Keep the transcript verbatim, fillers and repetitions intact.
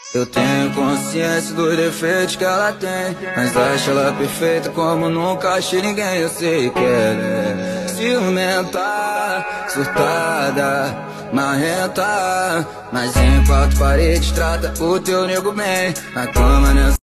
Eu tenho consciência dos defeitos que ela tem, mas acho ela perfeita como nunca achei ninguém. Eu sei que ela é ciumenta, surtada, marrenta, mas em quatro paredes trata o teu nego bem. Na cama nessa